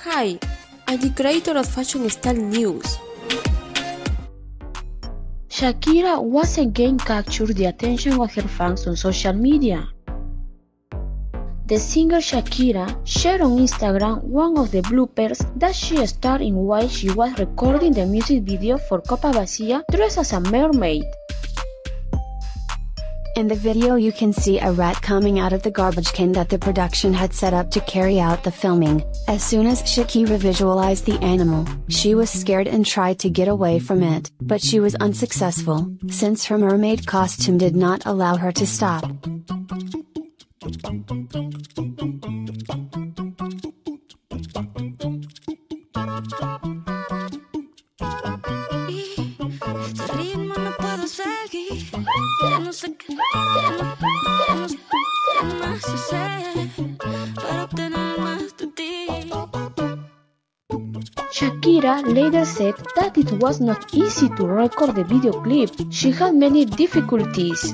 Hi, I'm the creator of Fashion Style News. Shakira once again captured the attention of her fans on social media. The singer Shakira shared on Instagram one of the bloopers that she starred in while she was recording the music video for Copa Vacía dressed as a mermaid. In the video you can see a rat coming out of the garbage can that the production had set up to carry out the filming. As soon as Shakira visualized the animal, she was scared and tried to get away from it, but she was unsuccessful, since her mermaid costume did not allow her to stop. Shakira later said that it was not easy to record the video clip. She had many difficulties.